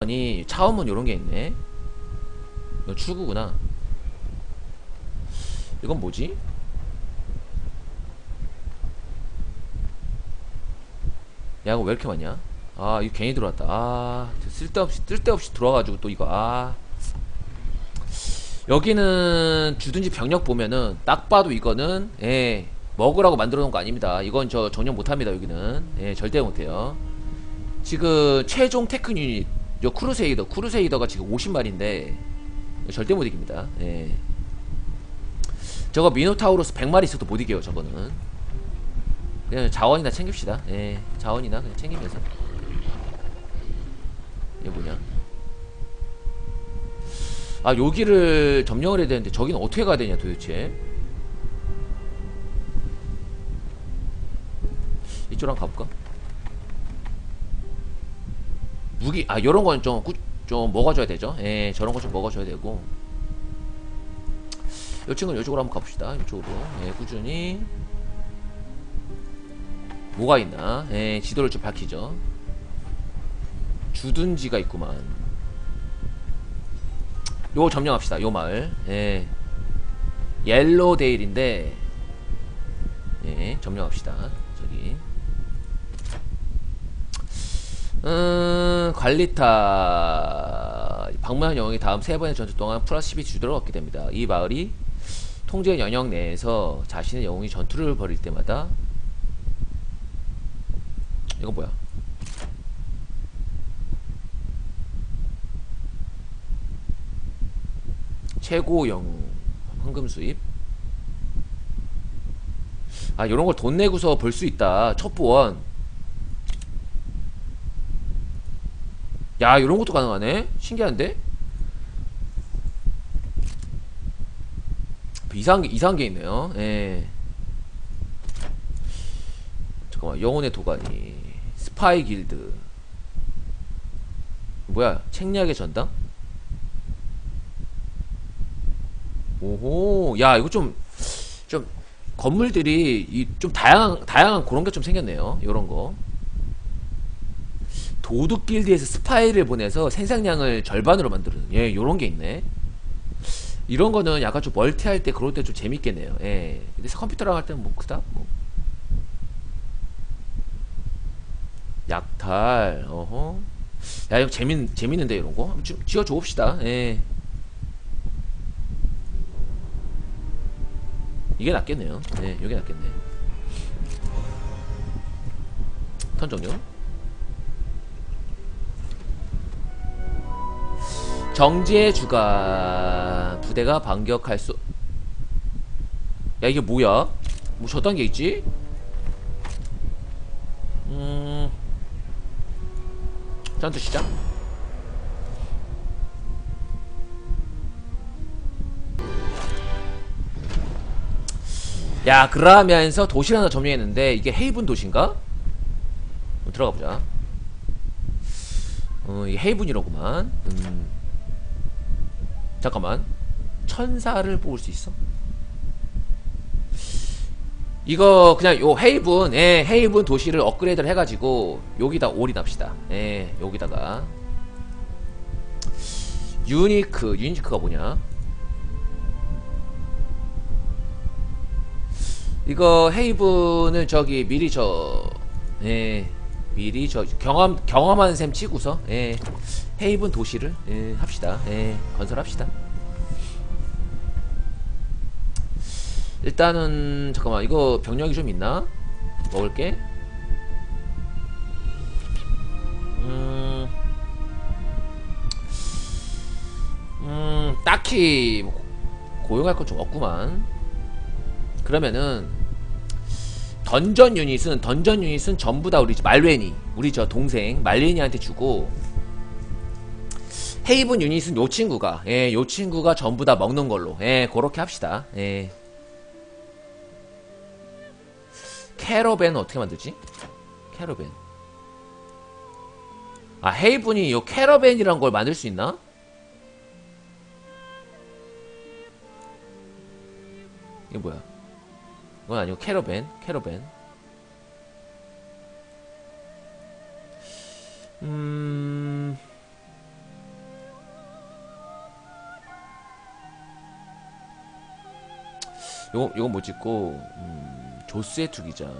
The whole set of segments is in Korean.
아니 차원문 요런게 있네. 이거 출구구나. 이건 뭐지? 야 이거 왜 이렇게 많냐? 아 이거 괜히 들어왔다. 아 쓸데없이 들어와가지고 또 이거. 아 여기는 주둔지 병력 보면은 딱 봐도 이거는 예 먹으라고 만들어 놓은 거 아닙니다. 이건 저 정령 못합니다. 여기는 예 절대 못해요. 지금 최종 테크 유닛 요 크루세이더가 지금 50마리인데 절대 못 이깁니다. 예. 저거 미노타우로스 100마리 있어도 못 이겨요. 저거는 그냥 자원이나 챙깁시다. 예 자원이나 그냥 챙기면서. 이게 뭐냐? 아 여기를 점령을 해야 되는데 저기는 어떻게 가야 되냐 도대체. 이쪽으로 한번 가볼까? 무기 아 요런 건 좀 먹어줘야 되죠. 예 저런 거 좀 먹어줘야 되고. 요 친구는 요쪽으로 한번 가봅시다. 이쪽으로 예 꾸준히 뭐가 있나. 예 지도를 좀 밝히죠. 주둔지가 있구만. 요 점령합시다. 요 마을 예 옐로데일인데 예 점령합시다. 저기 관리타 박무한 영웅이 다음 세 번의 전투 동안 플러스 12 주도를 얻게 됩니다. 이 마을이 통제 영역 내에서 자신의 영웅이 전투를 벌일 때마다. 이건 뭐야? 최고 영웅 황금 수입. 아 요런 걸 돈 내고서 벌 수 있다. 첩보원. 야 요런 것도 가능하네. 신기한데? 이상한 게 있네요. 예. 잠깐만 영혼의 도가니 스파이 길드 뭐야 책략의 전당. 오호 야 이거 좀 건물들이 좀 다양한 그런 게 좀 생겼네요. 요런 거 도둑 길드에서 스파이를 보내서 생산량을 절반으로 만드는 예 요런 게 있네. 이런 거는 약간 좀 멀티할 때 그럴 때 좀 재밌겠네요. 예 근데 컴퓨터랑 할 때는 뭐 그닥 뭐. 약탈 어허 야 이거 재밌는데 이런 거 한번 좀 지어줘 봅시다. 예 이게 낫겠네요. 네, 이게 낫겠네. 턴 종료. 정지의 주간 부대가 반격할 수. 야 이게 뭐야? 뭐 저딴 게 있지? 전투 시작. 야 그러면서 도시를 하나 점령했는데 이게 헤이븐 도시인가? 들어가보자. 이게 헤이븐이로구만. 잠깐만 천사를 뽑을 수 있어? 이거 그냥 요 헤이븐 예 헤이븐 도시를 업그레이드를 해가지고 여기다 올인합시다. 예 여기다가 유니크가 뭐냐. 이거 헤이븐은 저기 미리 예 미리 경험하는 셈 치고서 예 헤이븐 도시를 예 합시다. 예 건설합시다. 일단은 잠깐만 이거 병력이 좀 있나? 먹을게. 딱히 뭐 고용할 건 좀 없구만. 그러면은 던전 유닛은 전부 다 우리 말레니 우리 저 동생 말레니한테 주고, 헤이븐 유닛은 요 친구가 요 친구가 전부 다 먹는 걸로 그렇게 합시다. 캐러밴은 어떻게 만들지? 캐러밴. 아 헤이븐이 요 캐러밴이란 걸 만들 수 있나? 이게 뭐야? 이건 아니고 캐러밴. 요건 못 찍고, 조스의 투기장.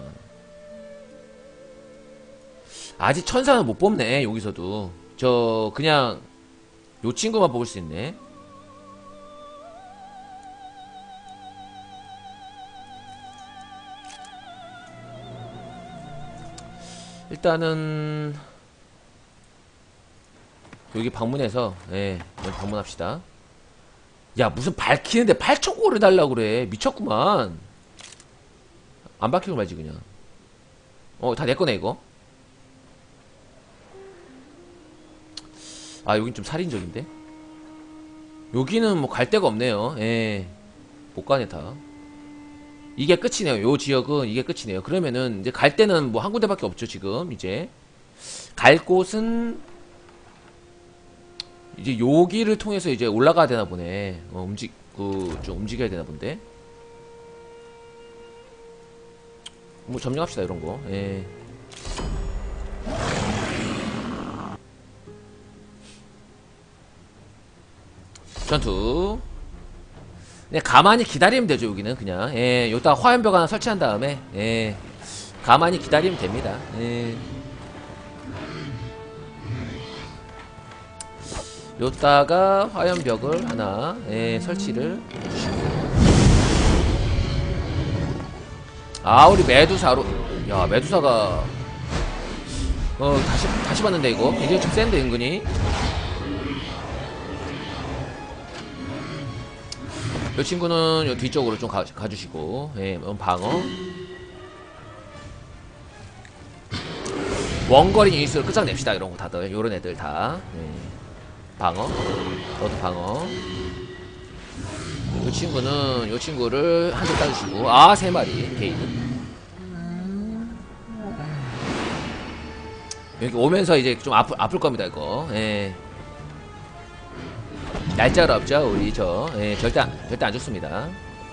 아직 천사는 못 뽑네, 여기서도. 그냥, 요 친구만 뽑을 수 있네. 일단은, 여기 방문해서, 예, 여기 방문합시다. 야, 무슨 밝히는데 8,000골을 달라고 그래. 미쳤구만. 안 밝히고 말지, 그냥. 다 내 거네, 이거. 아, 여긴 좀 살인적인데? 여기는 뭐 갈 데가 없네요. 예. 못 가네, 다. 이게 끝이네요. 요 지역은 이게 끝이네요. 그러면은, 이제 갈 데는 뭐 한 군데밖에 없죠, 지금, 이제. 갈 곳은, 이제 여기를 통해서 이제 올라가야 되나 보네. 좀 움직여야 되나 본데. 뭐 점령합시다, 이런 거. 예. 전투. 그냥 가만히 기다리면 되죠, 여기는 그냥. 예. 여기다가 화염벽 하나 설치한 다음에, 예. 가만히 기다리면 됩니다. 예. 요따가 화염벽을 하나 설치를 해주시고. 아, 우리 메두사로. 야, 메두사가 다시 봤는데 이거 굉장히 좀 센데 은근히. 요 친구는 요 뒤쪽으로 좀 가주시고. 예, 방어. 원거리 유닛으로 끝장냅시다. 이런거 다들 요런 애들 다. 예. 방어. 너도 방어. 요 친구는 요 친구를 한 대 따주시고. 아, 3마리 게이드. 여기 오면서 이제 좀 아플 겁니다, 이거. 예. 날짜가 없죠, 우리 예, 절대 안 좋습니다.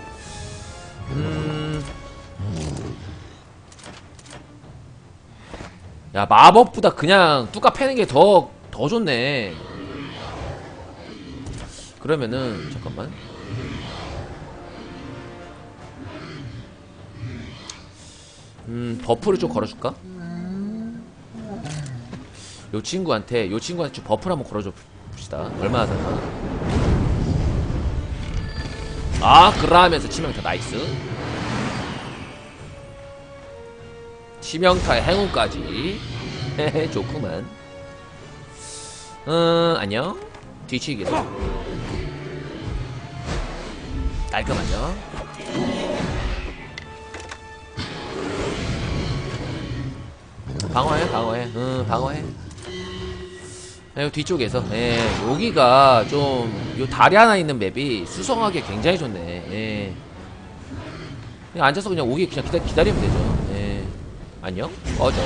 야, 마법보다 그냥 뚜까 패는 게 더 좋네. 그러면은 잠깐만. 버프를 좀 걸어줄까? 요 친구한테 좀 버프를 한번 걸어줘 봅시다. 얼마나 되나? 아, 그러면서 치명타 나이스. 치명타의 행운까지. 헤헤, 좋구만. 안녕. 뒤치기로 깔끔하죠. 방어해. 방어해. 요 뒤쪽에서. 예, 여기가 좀 요 다리 하나 있는 맵이 수성하기 굉장히 좋네. 예. 그냥 앉아서 그냥 오기 그냥 기다리면 되죠. 예. 안녕. 꺼져.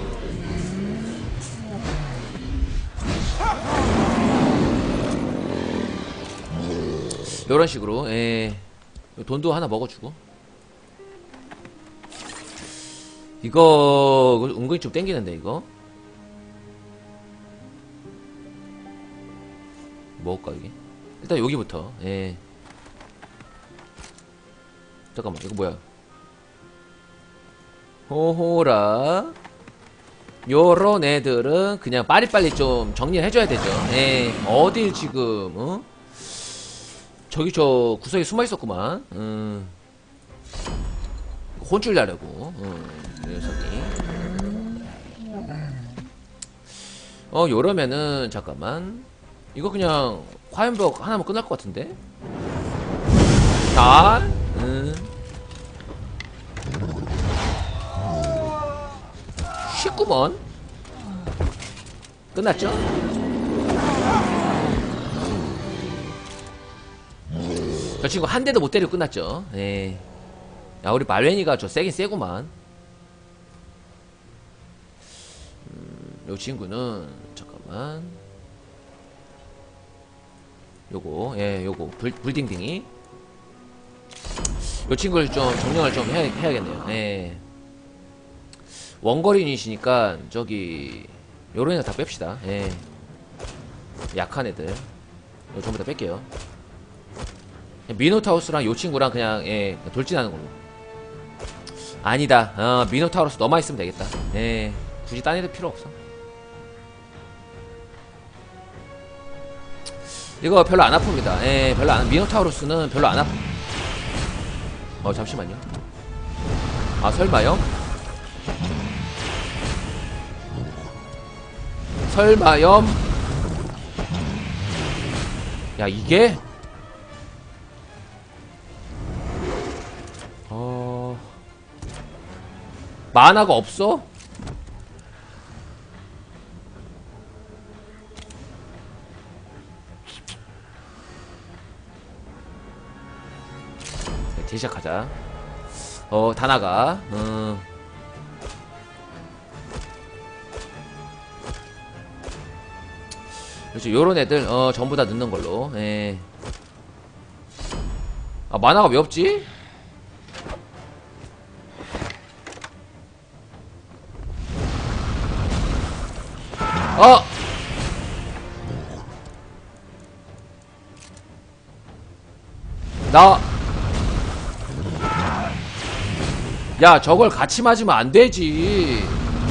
요런 식으로. 예. 돈도 하나 먹어주고. 이거 은근히 좀 땡기는데 이거. 먹을까 이게? 일단 여기부터. 예. 잠깐만, 이거 뭐야? 호호라. 요런 애들은 그냥 빠리빠리 좀 정리를 해줘야 되죠. 예. 어딜 지금 저기 저 구석에 숨어있었구만. 혼쭐 나려고. 이 녀석이. 요러면은 잠깐만. 이거 그냥 화염벽 하나면 끝날 것 같은데? 자, 쉽구먼. 끝났죠? 저 친구 한 대도 못 때리고 끝났죠. 예. 야, 우리 말웬이가 저 세긴 세구만. 요 친구는 잠깐만. 요거, 예, 요거 불딩딩이. 요 친구를 좀 정령을 좀 해야겠네요. 예. 원거리 유닛이니까 저기 요런 애들 다 뺍시다. 예. 약한 애들 요 전부 다 뺄게요. 미노타우스랑 요 친구랑 그냥 예 돌진하는 걸로. 아니다. 미노타우스 너만 있으면 되겠다. 예, 굳이 딴 애들 필요 없어. 이거 별로 안 아픕니다. 예, 별로 안. 미노타우루스는 별로 안 아프. 잠시만요. 아, 설마요? 설마염? 야, 이게? 만화가 없어? 네, 시작하자. 다 나가. 그렇죠. 요런 애들, 전부 다 넣는 걸로. 예. 아, 만화가 왜 없지? 야, 저걸 같이 맞으면 안 되지.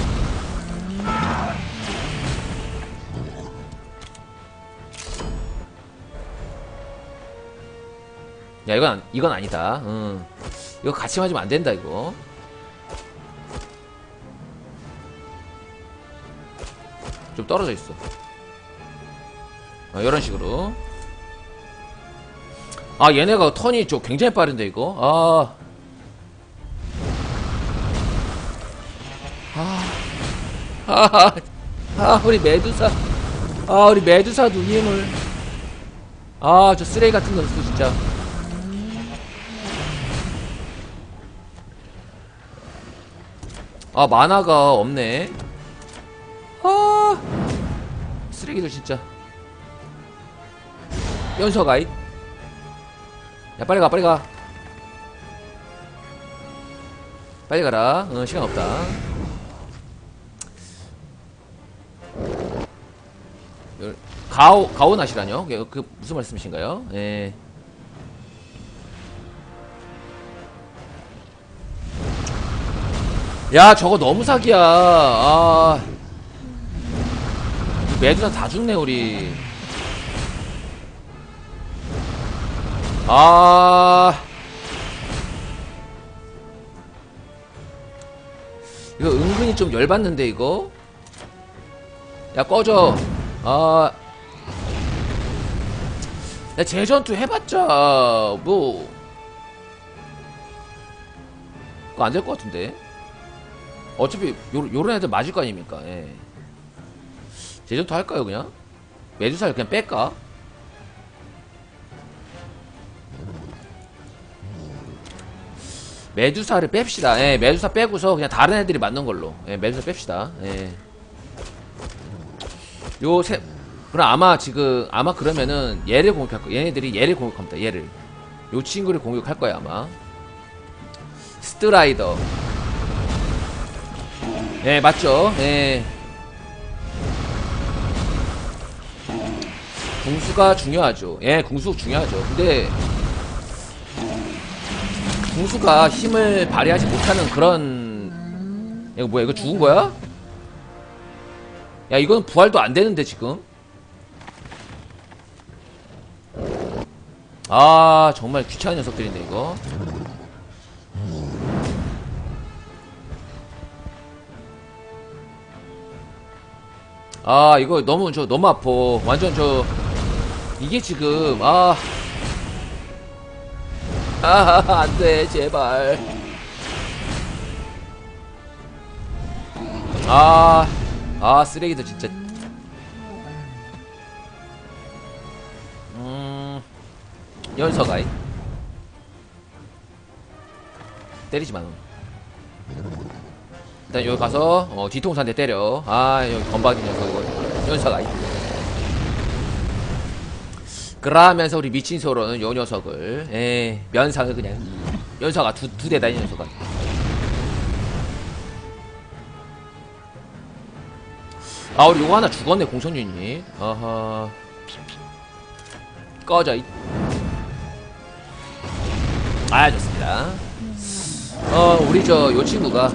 야, 이건 아니다. 이거 같이 맞으면 안 된다, 이거. 좀 떨어져 있어. 이런 식으로. 아, 얘네가 턴이 좀 굉장히 빠른데, 이거. 우리 메두사. 우리 메두사 누님을. 저 쓰레기 같은 거 있어, 진짜. 만화가 없네. 쓰레기들 진짜. 연서가이. 야, 빨리 가, 빨리 가. 빨리 가라. 시간 없다. 가오나시라뇨? 그 무슨 말씀이신가요? 예. 야, 저거 너무 사기야. 메두사 다 죽네, 우리. 이거 은근히 좀 열받는데, 이거? 야, 꺼져. 야, 재전투 해봤자 뭐 그거 안 될 것 같은데. 어차피 요런 애들 맞을 거 아닙니까. 예. 재전투 할까요, 그냥? 메두사를 그냥 뺄까? 메두사를 뺍시다. 예, 메두사 빼고서 그냥 다른 애들이 맞는 걸로. 예, 메두사 뺍시다. 예. 그럼 아마 그러면은 얘를 공격할 거야. 얘네들이 얘를 공격합니다. 얘를. 요 친구를 공격할 거야, 아마. 스트라이더. 예, 맞죠? 예. 궁수가 중요하죠. 예, 궁수 중요하죠. 근데 궁수가 힘을 발휘하지 못하는 그런. 이거 뭐야? 이거 죽은 거야? 야, 이건 부활도 안 되는데, 지금. 정말 귀찮은 녀석들인데, 이거. 이거 너무 아파. 완전 이게 지금, 안 돼, 제발. 쓰레기들 진짜. 연서가이. 때리지 마, 너. 일단 여기 가서, 뒤통수 한 대 때려. 여기 건방진 녀석, 이거. 연서가이. 그러면서 우리 미친 소로는 요 녀석을, 면상을 그냥, 연서가 두 대 다니는 녀석아. 우리 요거 하나 죽었네, 공성 유닛. 꺼져, 아, 좋습니다. 우리 요 친구가,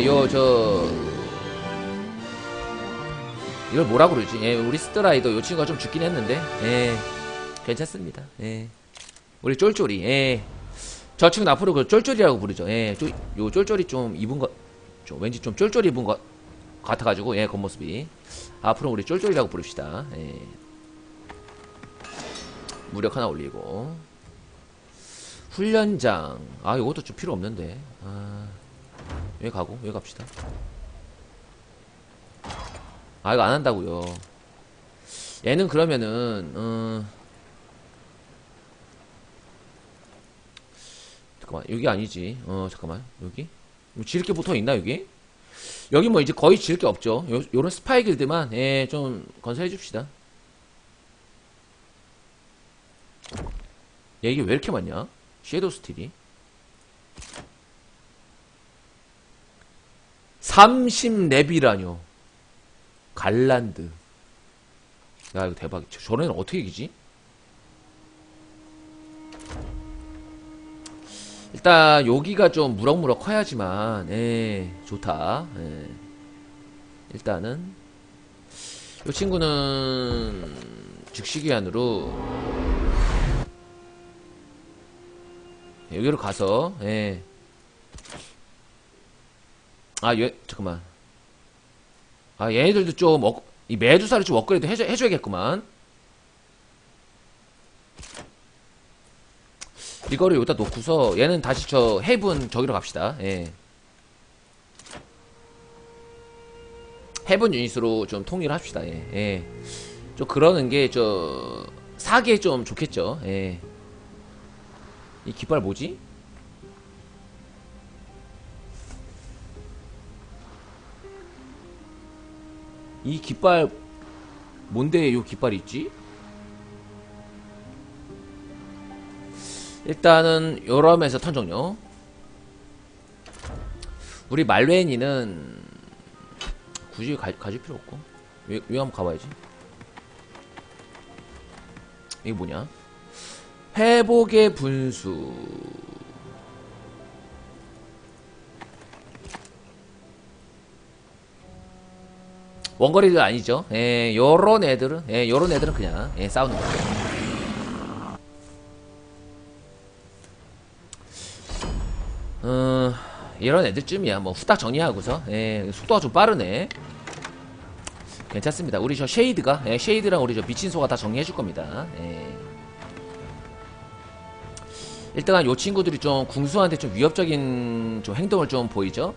이걸 뭐라 그러지? 우리 스트라이더 요 친구가 좀 죽긴 했는데, 괜찮습니다. 우리 쫄쫄이, 저 친구는 앞으로 그 쫄쫄이라고 부르죠. 요 쫄쫄이 좀 입은 거, 왠지 좀 쫄쫄이 입은 거 같아가지고, 겉모습이. 앞으로 우리 쫄쫄이라고 부릅시다. 무력 하나 올리고. 훈련장. 아, 요것도 좀 필요 없는데. 여기 가고, 여기 갑시다. 아, 이거 안 한다고요. 얘는 그러면은, 잠깐만, 여기 아니지. 잠깐만, 여기? 뭐 지을 게 붙어 있나, 여기? 여기 뭐 이제 거의 지을 게 없죠. 요런 스파이 길드만, 좀 건설해 줍시다. 얘 이게 왜 이렇게 많냐? 섀도우 스틸이 30렙이라뇨. 갈란드. 야, 이거 대박. 저런 애는 어떻게 이기지? 일단 여기가 좀 무럭무럭 커야지만 좋다. 일단은 이 친구는 즉시기한으로 여기로 가서 잠깐만. 얘네들도 좀 이 메두사를 좀 업그레이드 해줘야겠구만. 이거를 여기다 놓고서 얘는 다시 저 헤븐 저기로 갑시다. 헤븐 유닛으로 좀 통일을 합시다. 좀 그러는 게 사기에 좀 좋겠죠. 이 깃발 뭐지? 이 깃발 뭔데 요 깃발이 있지? 일단은 요러면서 턴 종료. 우리 말레니는 굳이 가질 필요 없고 여기 한번 가봐야지. 이게 뭐냐? 회복의 분수. 원거리들 아니죠. 요런 애들은 그냥 싸우는 거죠. 이런 애들쯤이야. 뭐 후딱 정리하고서 속도가 좀 빠르네. 괜찮습니다. 우리 저 쉐이드랑 우리 저 미친소가 다 정리해줄 겁니다. 일단 요 친구들이 좀 궁수한테 좀 위협적인 좀 행동을 좀 보이죠.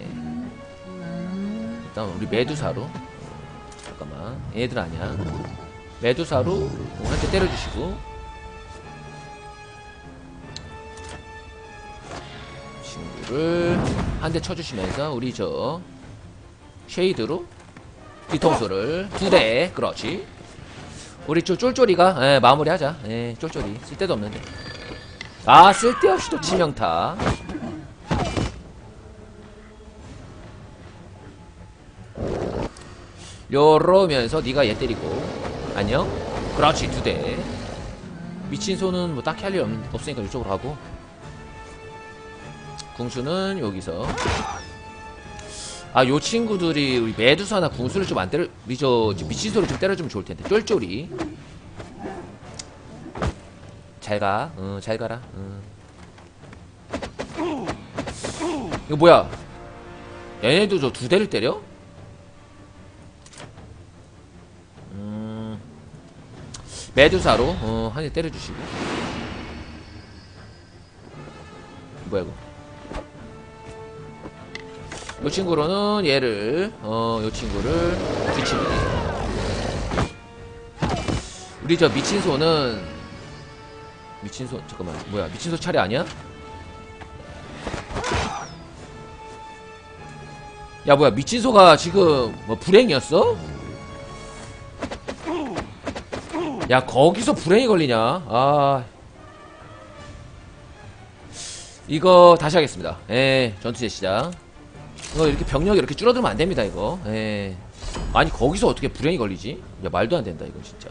일단 우리 메두사로 잠깐만, 얘들 아니야. 메두사로 한 대 때려주시고, 친구를 한 대 쳐주시면서 우리 저 쉐이드로 뒤통수를 2대. 그렇지. 우리 저 쫄쫄이가 마무리하자. 쫄쫄이 쓸데도 없는데. 아, 쓸데없이 또 치명타. 요러면서 네가 얘 때리고 안녕. 그렇지. 2대. 미친소는 뭐 딱히 할 일 없으니까 이쪽으로 가고, 궁수는 여기서. 요 친구들이 우리 메두사나 궁수를 좀 안 때려, 우리 저 미친소를 좀 때려주면 좋을 텐데. 쫄쫄이 잘 가. 잘 가라. 이거 뭐야? 얘네도 저 2대를 때려? 메두사로 한 대 때려주시고. 뭐야 이거? 요 친구로는 얘를 요 친구를 뒤치기. 우리 저 미친소는 미친소, 잠깐만, 뭐야, 미친소 차례 아니야? 야, 뭐야, 미친소가 지금 뭐 불행이었어? 야, 거기서 불행이 걸리냐? 아, 이거 다시 하겠습니다. 전투 제시작. 이거 이렇게 병력이 이렇게 줄어들면 안 됩니다, 이거. 아니, 거기서 어떻게 불행이 걸리지? 야, 말도 안 된다, 이거 진짜.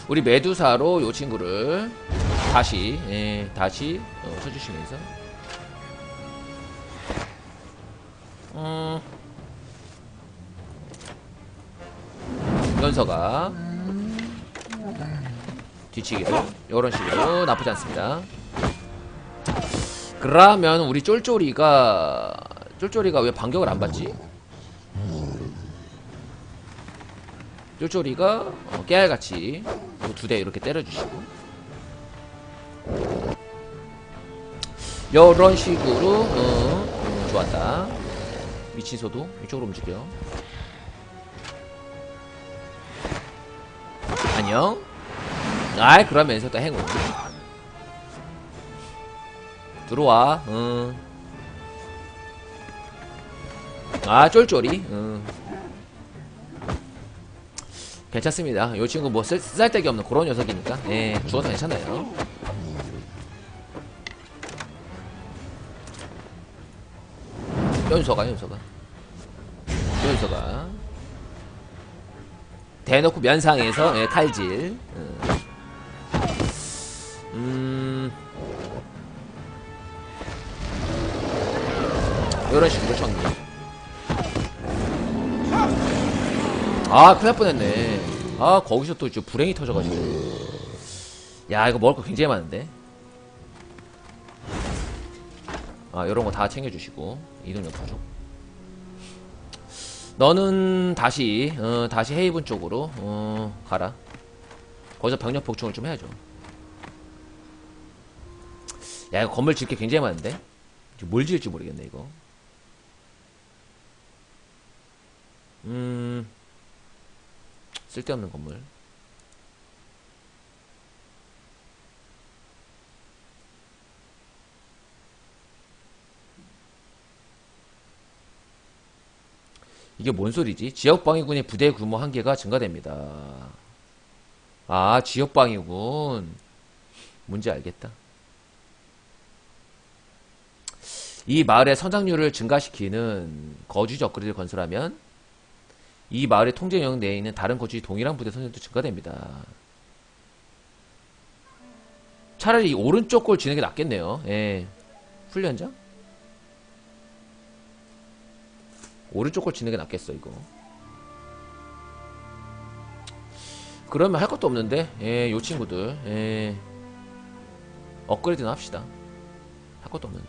우리 메두사로 요 친구를 다시 다시 쳐주시면서 연서가 뒤치기를 요런 식으로 나쁘지 않습니다. 그러면 우리 쫄쫄이가 왜 반격을 안 받지? 쫄쫄이가 깨알같이 두 대 이렇게 때려주시고 요런 식으로 좋았다. 미친소도 이쪽으로 움직여. 안녕. 아이 그러면서 또 행운 들어와. 아 쫄쫄이 괜찮습니다. 요 친구 뭐 쓰잘데기 없는 그런 녀석이니까 죽어도 괜찮아요. 연서가 대놓고 면상에서 칼질. 이런 식으로 정리. 아 큰일 날 뻔했네. 아 거기서 또 불행이 터져가지고. 야 이거 먹을 거 굉장히 많은데. 아 요런거 다 챙겨주시고 이동력 부족. 너는 다시 다시 헤이븐 쪽으로 가라. 거기서 병력 복충을 좀 해야죠. 야 이거 건물 짓게 굉장히 많은데 뭘 지을지 모르겠네 이거. 쓸데없는 건물. 이게 뭔 소리지? 지역방위군의 부대 규모 한계가 증가됩니다. 아 지역방위군 뭔지 알겠다. 이 마을의 성장률을 증가시키는 거주지 업그레이드를 건설하면 이 마을의 통제 영역 내에 있는 다른 거주지 동일한 부대 성장도 증가됩니다. 차라리 이 오른쪽 골 지는 게 낫겠네요. 예. 훈련장? 오른쪽 골 지는 게 낫겠어 이거. 그러면 할 것도 없는데 요 친구들 업그레이드나 합시다. 할 것도 없는데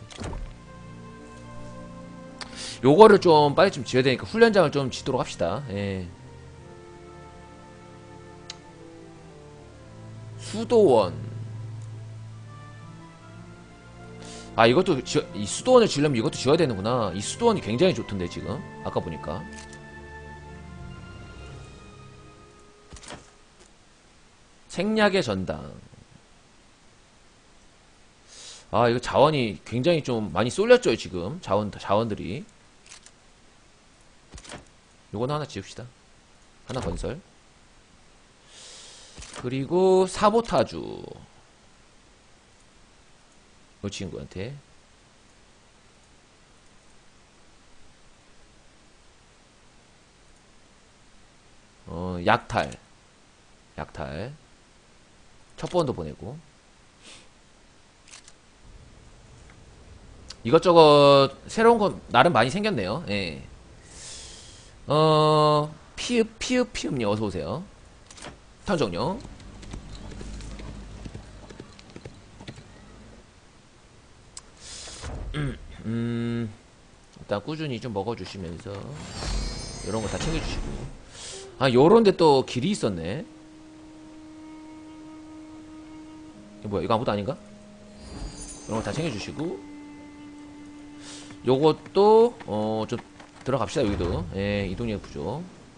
요거를 좀 빨리 좀 지어야 되니까 훈련장을 좀 지도록 합시다. 수도원. 아 이것도 이 수도원을 지으려면 이것도 지어야 되는구나. 이 수도원이 굉장히 좋던데 지금 아까 보니까. 생략의 전당. 아 이거 자원이 굉장히 좀 많이 쏠렸죠 지금. 자원들이. 요거는 하나 지읍시다. 하나 건설. 그리고 사보타주 이 친구한테 약탈 첩보원도 보내고 이것저것 새로운 거 나름 많이 생겼네요. 예. 피읍님 어서오세요. 턴정령. 일단 꾸준히 좀 먹어주시면서 이런 거 다 챙겨주시고. 아 요런데 또 길이 있었네. 이거 뭐야 이거 아무것도 아닌가? 이런 거 다 챙겨주시고 요것도 좀 들어갑시다. 여기도 이동력 부족.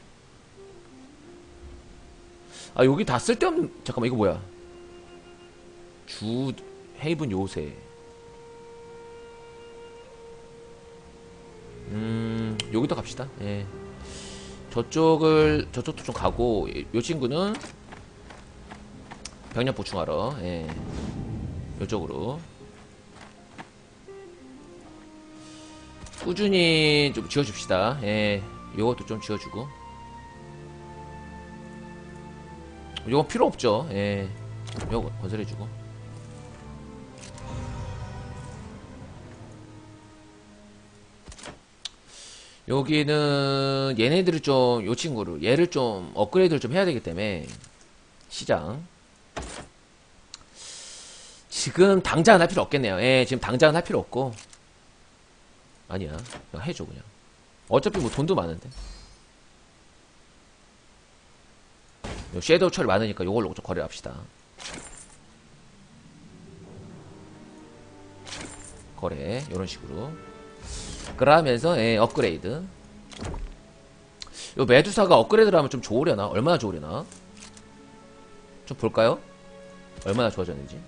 아 여기 다 쓸데없는. 잠깐만 이거 뭐야 주 헤이븐 요새. 여기도 갑시다. 저쪽도 좀 가고 요 친구는 병력 보충하러 요쪽으로 꾸준히 좀 지어줍시다. 요것도 좀 지어주고. 요건 필요 없죠. 예. 요거 건설해주고. 여기는 얘네들을 좀, 요 친구를, 얘를 좀 업그레이드를 좀 해야 되기 때문에 시장 지금 당장은 할 필요 없겠네요. 예, 지금 당장은 할 필요 없고. 아니야, 그냥 해줘 그냥. 어차피 뭐 돈도 많은데. 섀도우 처리 많으니까 요걸로 좀 거래를 합시다. 거래 요런 식으로. 그러면서 예, 업그레이드. 요 메두사가 업그레이드를 하면 좀 좋으려나? 얼마나 좋으려나? 좀 볼까요? 얼마나 좋아졌는지.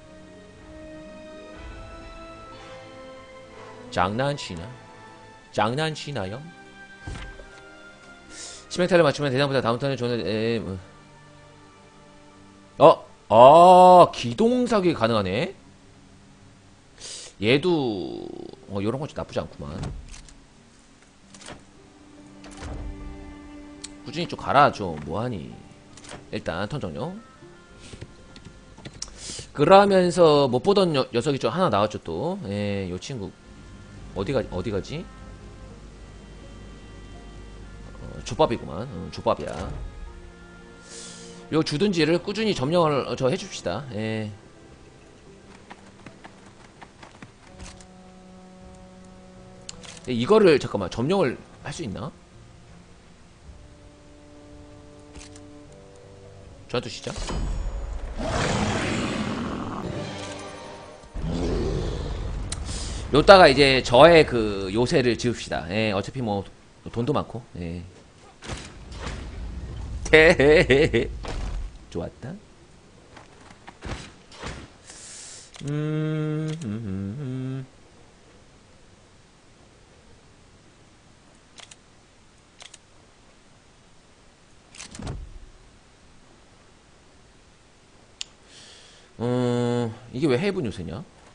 장난치나? 장난치나요? 치명타를 맞추면 대상보다 다음 턴에 존을 기동사격이 가능하네? 얘도 요런 건 좀 나쁘지 않구만. 꾸준히 좀 가라 좀 뭐하니. 일단 턴 종료. 그러면서 못 보던 녀석이 좀 하나 나왔죠 또. 예, 요 친구 어디가지? 족밥이구만. 족밥이야. 요 주둔지를 꾸준히 점령을 해줍시다. 예. 이거를 잠깐만 점령을 할 수 있나? 전투 시작. 요따가 이제 저의 그 요새를 지읍시다. 예, 어차피 뭐 돈도 많고. 예. 좋았다. 이게 왜 해븐 요새냐?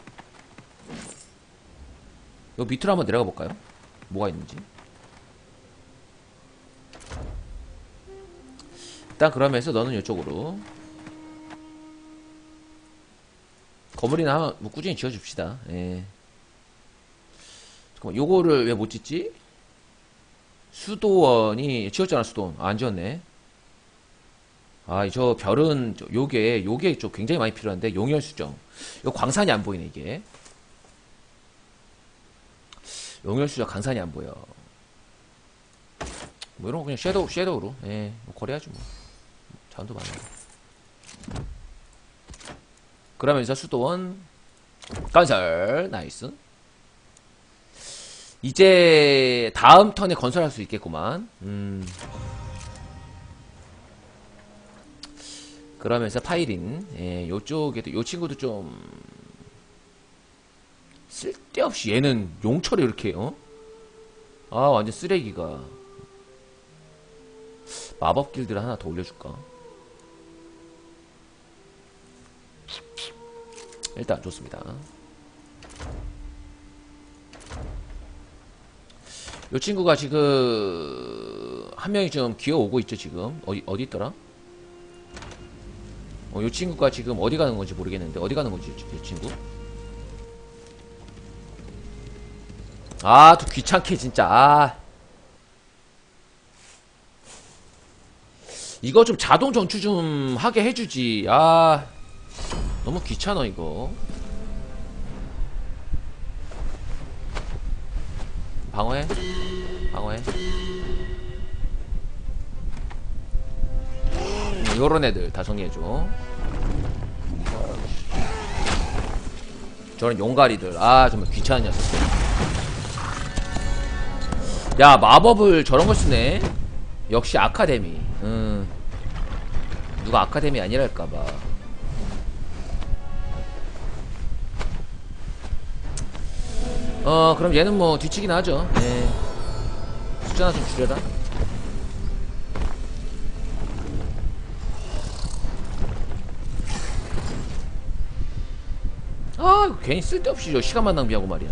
요 밑으로 한번 내려가 볼까요? 뭐가 있는지. 일단 그러면서 너는 이쪽으로 건물이나 한번 뭐 꾸준히 지어줍시다. 예. 잠깐만, 요거를 왜 못 짓지? 수도원이 지었잖아. 수도원. 안 지었네. 저 별은 요게 좀 굉장히 많이 필요한데. 용혈수정. 요 광산이 안 보이네 이게. 용혈수정 광산이 안 보여. 뭐 이런 거 그냥 섀도우로. 예. 뭐 거래하지 뭐. 잔도 많아. 그러면서 수도원 건설. 나이스. 이제 다음 턴에 건설할 수 있겠구만. 그러면서 파이린. 예, 요쪽에도 요 친구도 좀 쓸데없이 얘는 용철이 이렇게 완전 쓰레기가. 마법 길드를 하나 더 올려줄까? 일단 좋습니다. 요 친구가 지금 한 명이 좀 기어오고 있죠. 지금 어디 있더라? 요 친구가 지금 어디 가는 건지 모르겠는데 어디 가는 건지 이 친구? 또 귀찮게 진짜. 이거 좀 자동 전투 좀 하게 해주지. 너무 귀찮아 이거. 방어해. 요런 애들 다 정리해줘. 저런 용가리들. 정말 귀찮은 녀석들. 야, 마법을 저런 걸 쓰네. 역시 아카데미. 누가 아카데미 아니랄까봐. 그럼 얘는 뭐 뒤치긴 하죠. 네. 숫자나 좀 줄여라. 괜히 쓸데없이 시간만 낭비하고 말이야.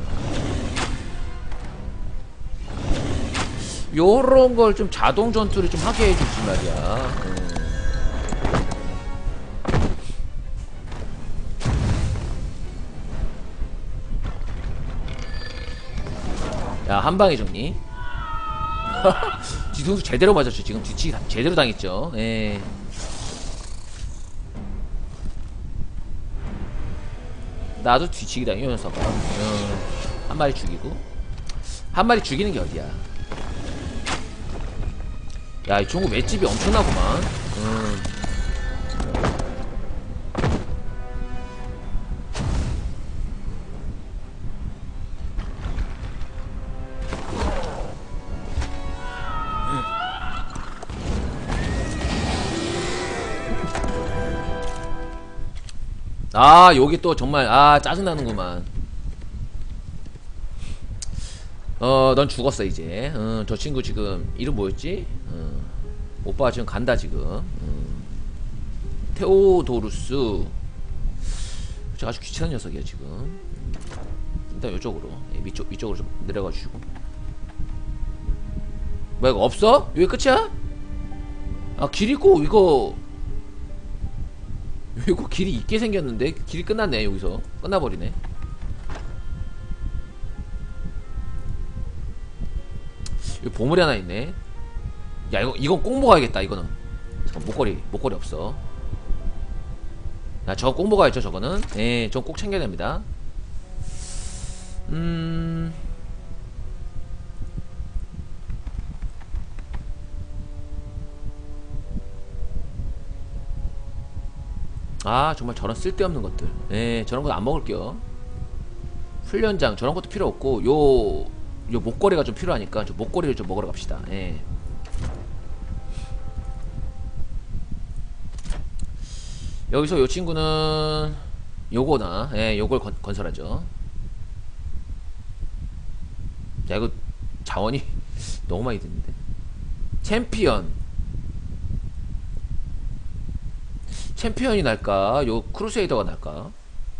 요런 걸 좀 자동 전투를 좀 하게 해주지 말이야. 야, 한방에 정리. 뒤통수 제대로 맞았죠. 지금 뒤치기 제대로 당했죠. 예. 나도 뒤치기 당해, 요 녀석아. 한 마리 죽이고. 한 마리 죽이는 게 어디야. 야, 이 중국 맷집이 엄청나구만. 아, 여기 또 정말, 아, 짜증나는구만. 넌 죽었어, 이제. 저 친구 지금, 이름 뭐였지? 오빠가 지금 간다, 지금. 테오도루스. 저 아주 귀찮은 녀석이야, 지금. 일단 이쪽으로. 위쪽으로 좀 내려가 주시고. 뭐야, 이거 없어? 이게 끝이야? 아, 길 있고, 이거 길이 있게 생겼는데 길이 끝났네. 여기서 끝나버리네. 여기 보물이 하나 있네. 야, 이건 꼭 먹어야겠다. 이거는 잠깐, 목걸이 없어. 야, 저거 꼭 먹어야죠. 저거는 저건 꼭 챙겨야 됩니다. 아, 정말 저런 쓸데없는 것들. 저런 거 안 먹을게요. 훈련장 저런 것도 필요 없고, 요 목걸이가 좀 필요하니까 저 목걸이를 좀 먹으러 갑시다. 여기서 요 친구는 요거나 요걸 건설하죠. 야, 이거 자원이 너무 많이 드는데. 챔피언이 날까? 요 크루세이더가 날까?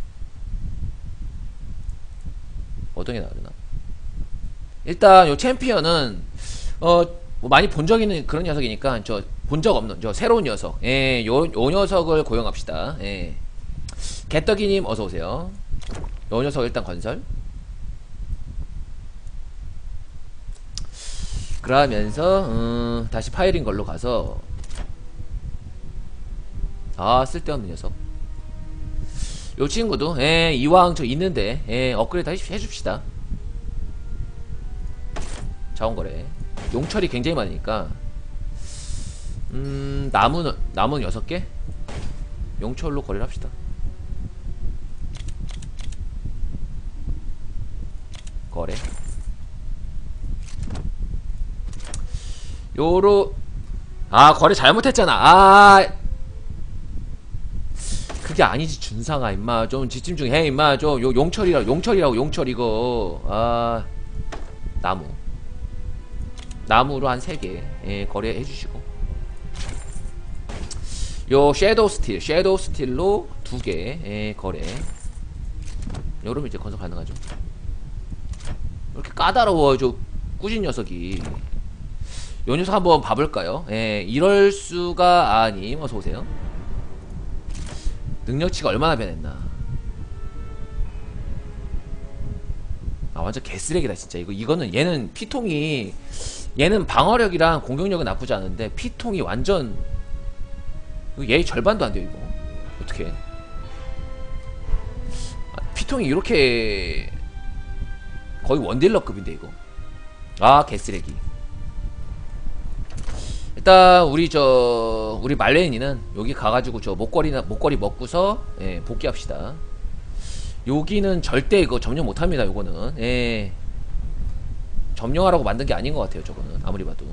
어떤 게 나으려나? 일단 요 챔피언은 뭐 많이 본 적 있는 그런 녀석이니까 저 본 적 없는 저 새로운 녀석. 요 녀석을 고용합시다. 개떡이님 어서 오세요. 요 녀석 일단 건설. 그러면서 다시 파일인 걸로 가서. 아, 쓸데없는 녀석. 요 친구도 이왕 저 있는데 업그레이드 해줍시다. 자원거래. 용철이 굉장히 많으니까 나무는 6개? 용철로 거래를 합시다. 거래. 아, 거래 잘못했잖아. 아, 그게 아니지, 준상아. 임마 좀 집중 좀 해. 임마 좀 용철이라고 용철 이거. 아, 나무로 한 3개 거래해 주시고, 요 섀도우 스틸로 2개 거래. 요러면 이제 건설 가능하죠. 왜 이렇게 까다로워 저 꾸진 녀석이. 요 녀석 한번 봐볼까요? 이럴 수가. 아님 어서오세요. 능력치가 얼마나 변했나. 아, 완전 개쓰레기다 진짜. 이거는 얘는 피통이, 얘는 방어력이랑 공격력은 나쁘지 않은데 피통이 완전, 얘 절반도 안 돼요. 이거 어떻게 피통이 이렇게 거의 원딜러급인데 이거. 아, 개쓰레기. 일단 우리 말레인이는 여기 가가지고 저 목걸이 먹고서 복귀합시다. 여기는 절대 이거 점령 못합니다. 요거는 점령하라고 만든 게 아닌 것 같아요. 저거는 아무리 봐도.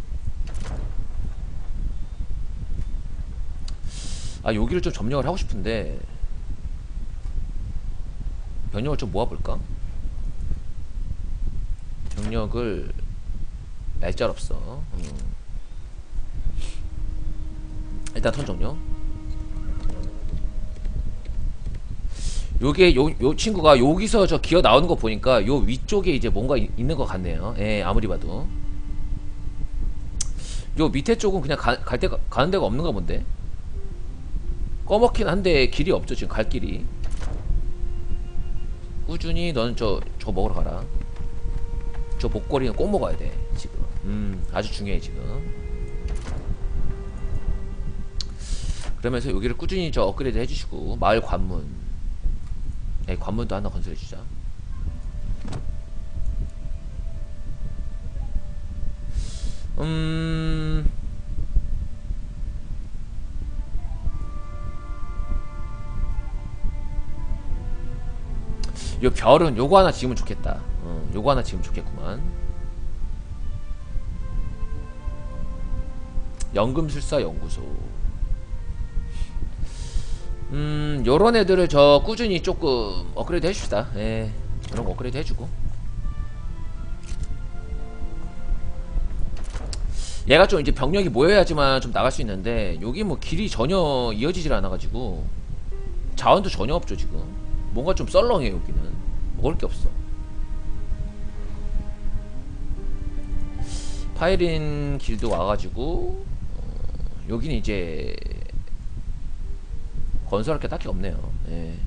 아, 여기를 좀 점령을 하고 싶은데 병력을 좀 모아볼까? 병력을 얄짤없어. 일단 턴 종료. 요게 요 친구가 여기서 저 기어 나오는 거 보니까 요 위쪽에 이제 뭔가 있는 것 같네요. 아무리 봐도. 요 밑에 쪽은 그냥 가는 데가 없는가 본데. 꺼먹긴 한데 길이 없죠. 지금 갈 길이. 꾸준히 너는 저거 먹으러 가라. 저 목걸이는 꼭 먹어야 돼 지금. 아주 중요해 지금. 그러면서 여기를 꾸준히 저 업그레이드 해주시고, 마을 관문, 네, 관문도 하나 건설해주자. 요 별은 요거 하나 지으면 좋겠다. 요거 하나 지으면 좋겠구만. 연금술사 연구소. 요런 애들을 저 꾸준히 조금 업그레이드 해줍시다. 예, 이런 거 업그레이드 해주고. 얘가 좀 이제 병력이 모여야지만 좀 나갈 수 있는데, 여기 뭐 길이 전혀 이어지질 않아가지고 자원도 전혀 없죠 지금. 뭔가 좀 썰렁해. 여기는 먹을 게 없어. 파이린 길도 와가지고 여기는 이제 건설할 게 딱히 없네요. 예.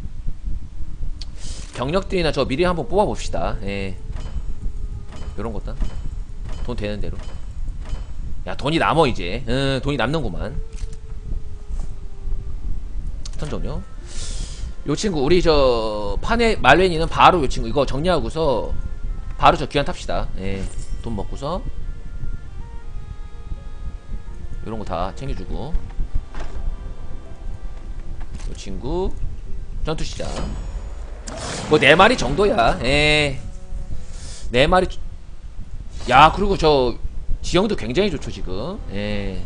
병력들이나 저 미리 한번 뽑아봅시다. 예. 요런 것도 돈 되는 대로. 야, 돈이 남어 이제. 돈이 남는구만. 턴 종료. 요 친구 우리 저 판에 말렌이는 바로 요 친구 이거 정리하고서 바로 저 귀환 탑시다. 예. 돈 먹고서 요런 거 다 챙겨주고. 요 친구 전투 시작. 뭐 4마리 정도야. 예. 4마리. 야, 그리고 저 지형도 굉장히 좋죠 지금. 예.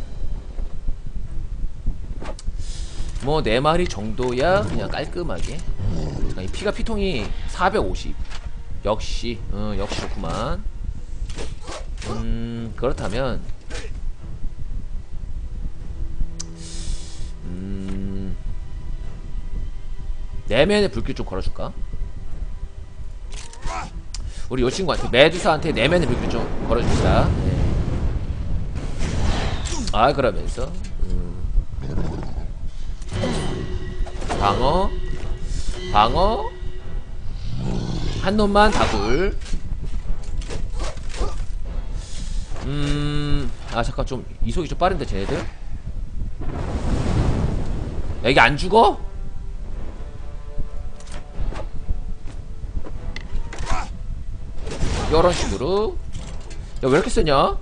뭐 4마리 정도야. 그냥 깔끔하게. 피가 피통이 450. 역시 역시 좋구만. 그렇다면 내면의 불길 좀 걸어줄까? 우리 요 친구한테, 메두사한테 내면의 불길 좀 걸어줍시다. 네. 아, 그러면서 방어 방어 한 놈만 다굴. 아, 잠깐 좀 이속이 좀 빠른데 쟤네들. 야, 이게 안 죽어? 이런 식으로. 야, 왜 이렇게 세냐?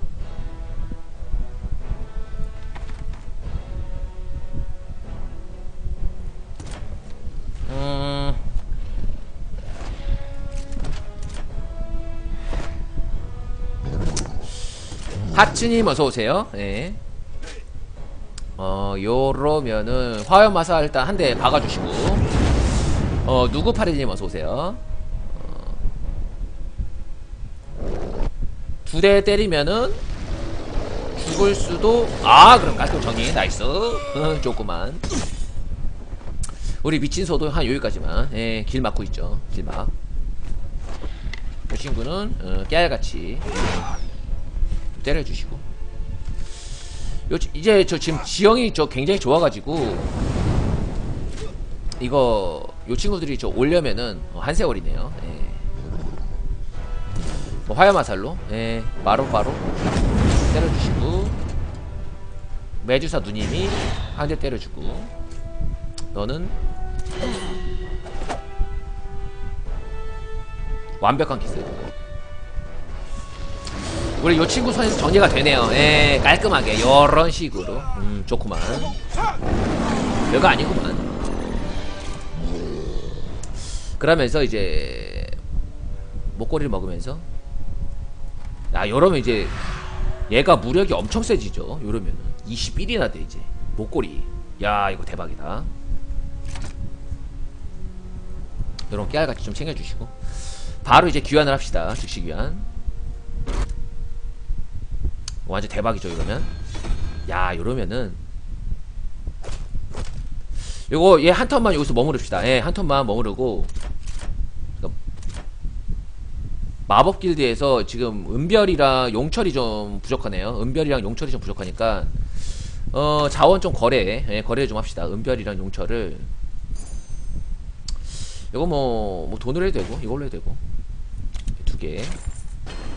하츠님 어서오세요. 네. 요러면은 화염마사 일단 한 대 박아주시고, 누구 파리님 어서오세요. 2대 때리면은 죽을 수도. 아, 그럼 깔끔 정리. 나이스. 좋구만. 우리 미친소도 한 여기까지만. 예, 길 막고 있죠. 길막. 이 친구는 깨알같이 때려주시고. 이제 저 지금 지형이 저 굉장히 좋아가지고 이거 요 친구들이 저 오려면은 한 세월이네요. 예. 뭐 화염화살로, 예, 바로 때려주시고, 메두사 누님이 한 대 때려주고, 너는 완벽한 키스. 우리 요 친구 선에서 정리가 되네요. 예, 깔끔하게 요런 식으로. 좋구만. 별거 아니구만. 그러면서 이제 목걸이를 먹으면서, 야, 요러면 이제 얘가 무력이 엄청 세지죠. 요러면은 21이나 돼 이제 목걸이. 야, 이거 대박이다. 요런 깨알같이 좀 챙겨주시고 바로 이제 귀환을 합시다. 즉시 귀환. 완전 대박이죠 이러면. 야, 요러면은 요거 얘 한 턴만 여기서 머무릅시다. 예, 한 턴만 머무르고. 마법 길드에서 지금 은별이랑 용철이 좀 부족하네요. 은별이랑 용철이 좀 부족하니까 자원 좀 거래 좀 합시다. 은별이랑 용철을. 이거 뭐 돈으로 해도 되고 이걸로 해도 되고. 2개.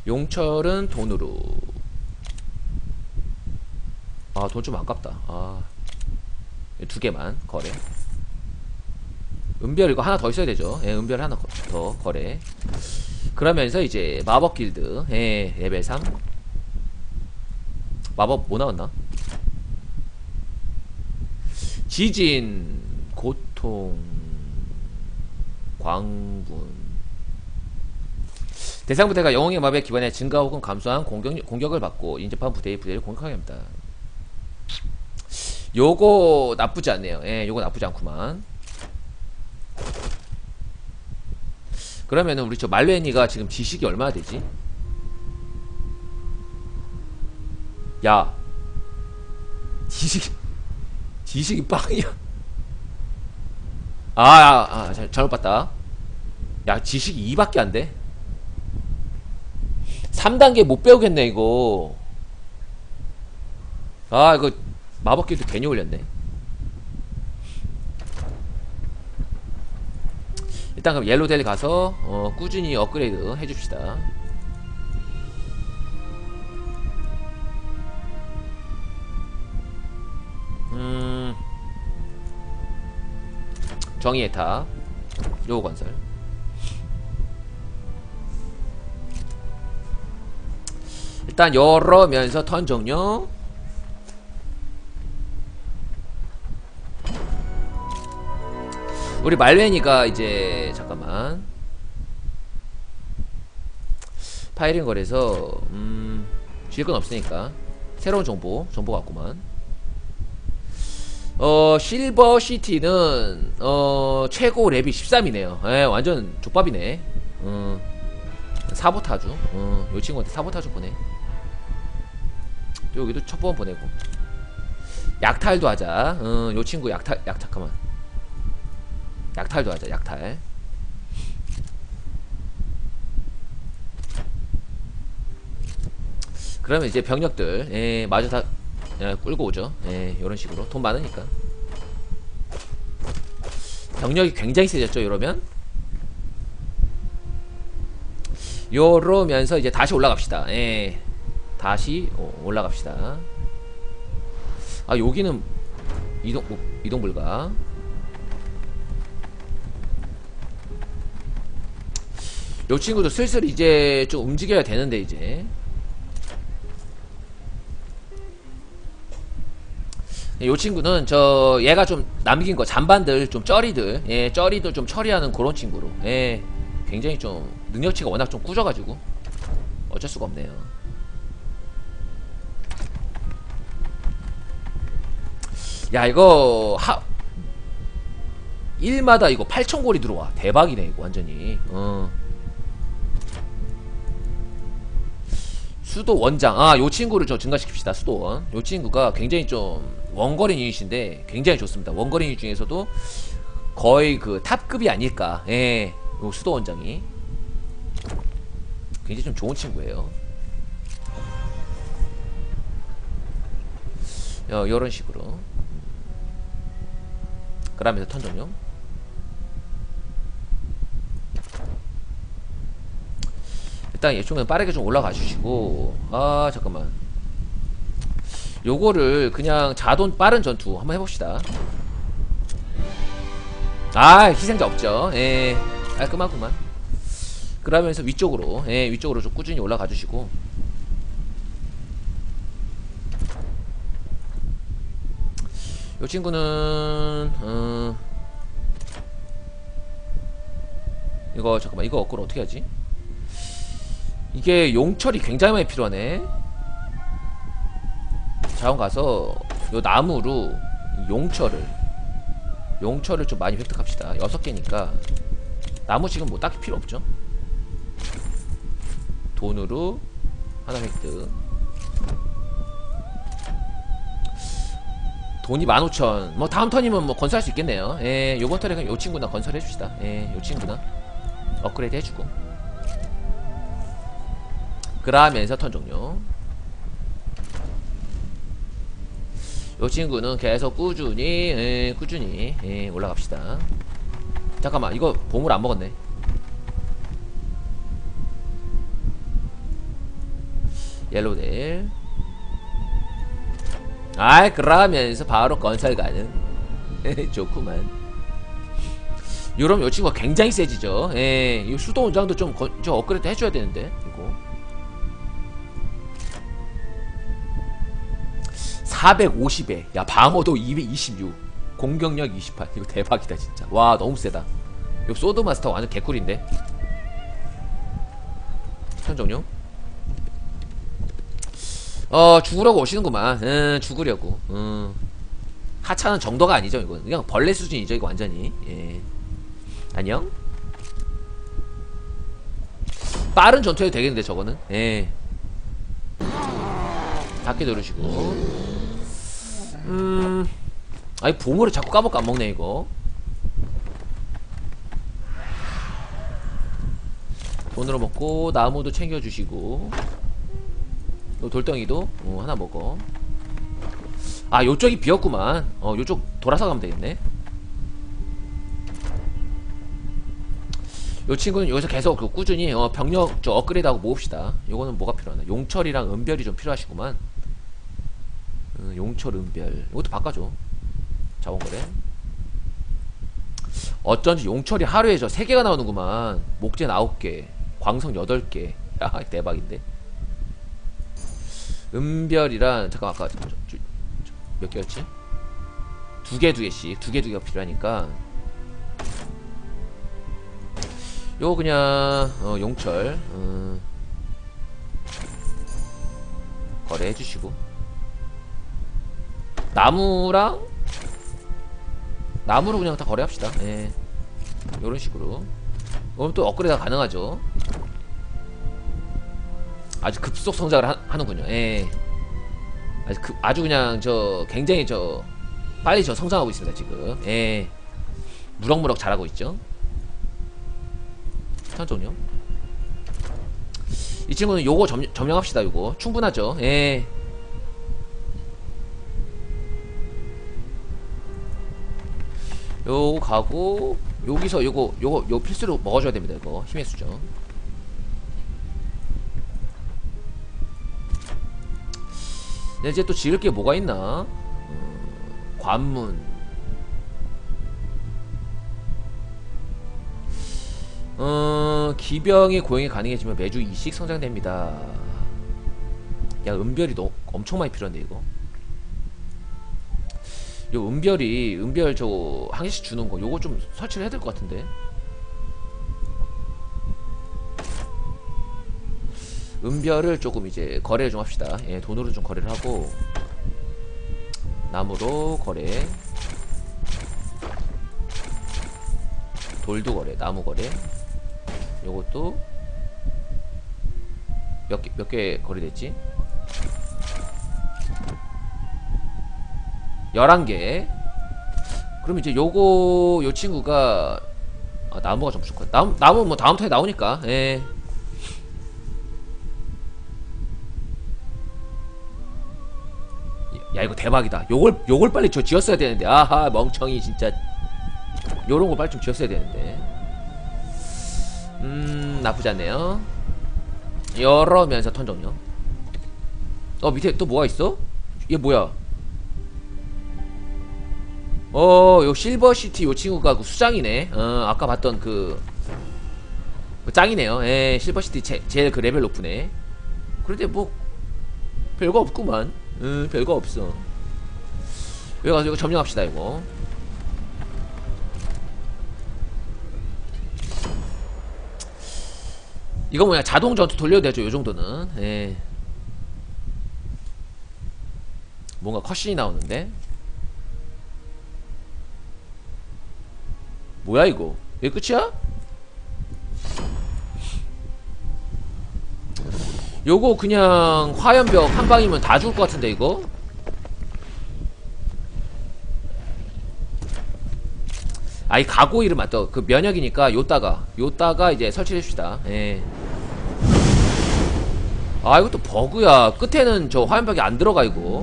용철은 돈으로. 아, 돈 좀 아깝다. 아, 두 개만 거래. 은별 이거 하나 더 있어야 되죠. 예, 은별 하나 더 거래. 그러면서 이제 마법 길드, 예, 레벨 3. 마법 뭐 나왔나? 지진, 고통, 광분. 대상 부대가 영웅의 마법에 기반해 증가 혹은 감소한 공격을 받고 인접한 부대를 공격하게 합니다. 요거 나쁘지 않네요. 예, 요거 나쁘지 않구만. 그러면은 우리 저 말레니가 지금 지식이 얼마나 되지? 야, 지식이 빵이야. 잘못 봤다. 야, 지식이 2밖에 안 돼. 3단계 못 배우겠네 이거. 아, 이거 마법기도 괜히 올렸네. 일단 그럼 옐로델 가서 꾸준히 업그레이드 해줍시다. 정의의 탑 요거 건설. 일단 열어면서 턴 종료. 우리 말웨니가 이제 잠깐만 파이링 거래서 줄 건 없으니까 새로운 정보 같구만. 실버 시티는 최고 랩이 13이네요. 예, 완전 족밥이네. 사보타주. 요 친구한테 사보타주 보내. 또 여기도 첫 번 보내고. 약탈도 하자. 요 친구 잠깐만. 약탈도 하자. 약탈. 그러면 이제 병력들, 예, 마저 다 끌고 오죠. 예, 요런 식으로 돈 많으니까 병력이 굉장히 세졌죠. 요러면서 이제 다시 올라갑시다. 예, 다시 올라갑시다. 아, 여기는 이동 불가. 요 친구도 슬슬 이제 좀 움직여야 되는데 이제 요 친구는 얘가 좀 남긴 거 잔반들 좀 쩌리들, 예, 쩌리들 좀 처리하는 그런 친구로, 예, 굉장히 좀 능력치가 워낙 좀 꾸져가지고 어쩔 수가 없네요. 야, 이거 1마다 이거 8,000골이 들어와. 대박이네 이거 완전히. 수도 원장. 아, 요 친구를 저 증가시킵시다. 수도원. 요 친구가 굉장히 좀 원거리 유닛인데 굉장히 좋습니다. 원거리 유닛 중에서도 거의 그 탑급이 아닐까. 예, 요 수도원장이 굉장히 좀 좋은 친구예요. 요런 식으로. 그러면서 턴 종료. 일단 이쪽은 빠르게 좀 올라가 주시고. 아, 잠깐만. 요거를 그냥 자돈 빠른 전투 한번 해봅시다. 아, 희생자 없죠. 예, 깔끔하구만. 그러면서 위쪽으로, 예, 위쪽으로 좀 꾸준히 올라가 주시고. 요 친구는 이거 잠깐만, 이거 업글 어떻게 하지? 이게 용철이 굉장히 많이 필요하네. 자원 가서 요 나무로 용철을 좀 많이 획득합시다. 6개니까 나무 지금 뭐 딱히 필요 없죠. 돈으로 하나 획득. 돈이 15,000. 뭐 다음 턴이면 뭐 건설할 수 있겠네요. 예, 요번 턴에 그냥 요 친구나 건설해줍시다. 예, 요 친구나 업그레이드 해주고. 그러면서 턴 종료. 요 친구는 계속 꾸준히 올라갑시다. 잠깐만, 이거 보물 안 먹었네. 옐로우델. 아이 그러면서 바로 건설 가능. 좋구만. 요럼 요 친구가 굉장히 세지죠. 예, 이 수도 원장도 좀 업그레이드 해줘야 되는데 이거 450에 야 방어도 226 공격력 28 이거 대박이다 진짜. 와 너무 세다. 요 소드마스터 완전 개꿀인데. 현종용 죽으려고 오시는구만. 죽으려고. 하찮은 정도가 아니죠 이건. 그냥 벌레 수준이죠 이거 완전히. 예. 안녕. 빠른 전투해도 되겠는데 저거는. 예. 닫게 누르시고. 아니 보물을 자꾸 까먹고 안 먹네 이거. 돈으로 먹고 나무도 챙겨주시고. 요 돌덩이도 하나 먹어. 아 요쪽이 비었구만. 요쪽 돌아서 가면 되겠네. 요 친구는 여기서 계속 꾸준히 병력 업그레이드하고 모읍시다. 요거는 뭐가 필요하나? 용철이랑 은별이 좀 필요하시구만. 용철 은별 이것도 바꿔줘. 자원거래. 어쩐지 용철이 하루에 3개가 나오는구만. 목재 9개 광석 8개. 야 대박인데. 은별이란 잠깐 아까 몇 개였지? 2개씩 2개가 필요하니까 요거 그냥 용철 거래해주시고. 나무로 그냥 다 거래합시다. 예. 요런 식으로. 그럼 또 업그레이드가 가능하죠. 아주 급속 성장을 하는군요. 예. 아주 그냥 굉장히 빨리 성장하고 있습니다 지금. 예. 무럭무럭 잘하고 있죠. 탄종요. 이 친구는 요거 점령합시다. 요거 충분하죠. 예. 요거 가고 여기서 요거 필수로 먹어줘야 됩니다. 이거 힘의 수죠. 이제 또 지을 게 뭐가 있나? 관문. 기병의 고용이 가능해지면 매주 2씩 성장됩니다. 야 은별이 엄청 많이 필요한데 이거. 요 은별 한 개씩 주는 거 요거 좀 설치를 해야 될 것 같은데. 은별을 조금 이제 거래를 좀 합시다. 예, 돈으로 좀 거래를 하고 나무로 거래, 돌도 거래, 나무 거래. 요것도 몇 개 거래됐지? 11개. 그럼 이제 요 친구가 나무가 좀 부족하네. 나무 뭐 다음 턴에 나오니까. 예. 야 이거 대박이다. 요걸 빨리 지었어야 되는데. 아하 멍청이 진짜. 요런 거 빨리 좀 지었어야 되는데. 나쁘지 않네요. 이러면서 턴 종료. 밑에 또 뭐가 있어? 얘 뭐야? 요 실버시티 요 친구가 그 수장이네. 아까 봤던 그 짱이네요. 예, 실버시티 제일 그 레벨 높으네. 그런데 뭐 별거 없구만. 별거 없어. 여기 가서 이거 점령합시다 이거. 이거 뭐냐 자동 전투 돌려도 되죠 요정도는. 예. 뭔가 컷신이 나오는데 뭐야 이거. 이게 끝이야? 요거 그냥 화염벽 한 방이면 다 죽을 것 같은데 이거. 아이 가고 이름 맞다. 그 면역이니까 요따가 이제 설치를 해줍시다. 예. 아 이것도 버그야. 끝에는 저 화염벽이 안 들어가 이거.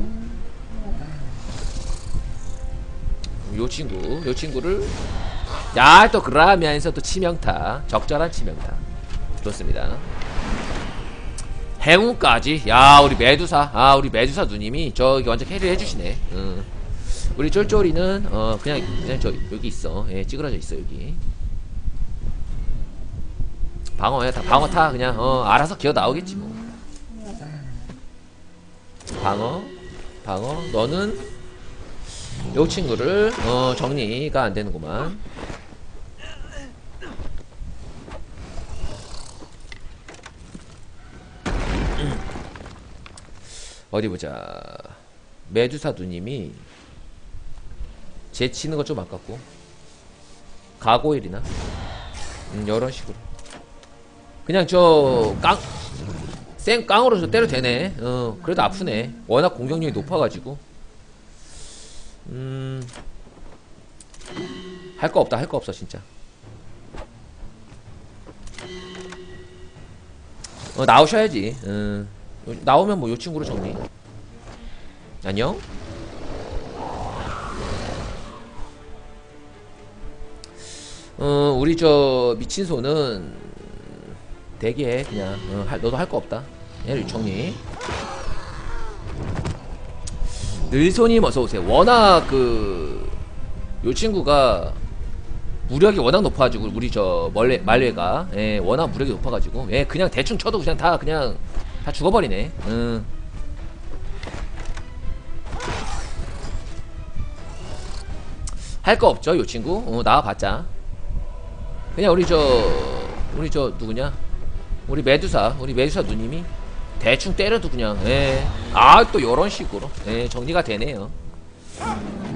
요 친구를 야 또 그러면서 또 치명타. 적절한 치명타. 좋습니다. 행운까지. 야, 우리 메두사. 아, 우리 메두사 누님이 저기 완전 캐리 해주시네. 우리 쫄쫄이는 그냥 저 여기 있어. 예, 찌그러져 있어 여기. 방어야, 다 방어 타. 그냥 알아서 기어 나오겠지 뭐. 방어. 너는 요 친구를 정리가 안 되는구만. 어디 보자. 메두사 누님이 제치는 거 좀 아깝고 가고일이나 이런 식으로 그냥 생 깡으로 저 때려도 되네. 그래도 아프네. 워낙 공격력이 높아가지고 할 거 없다. 할 거 없어 진짜. 나오셔야지. 나오면 뭐 요 친구로 정리. 안녕. 우리 저 미친소는 대기해 그냥. 너도 할 거 없다. 얘를 정리. 늘손님 어서오세요. 워낙 요 친구가 무력이 워낙 높아가지고 우리 저 말레가 예, 워낙 무력이 높아가지고 예, 그냥 대충 쳐도 그냥 다 죽어버리네. 할 거 없죠 요 친구. 나와봤자 그냥 우리 저 누구냐, 우리 메두사 누님이 대충 때려도 그냥 예. 아, 또 요런 식으로 예, 정리가 되네요.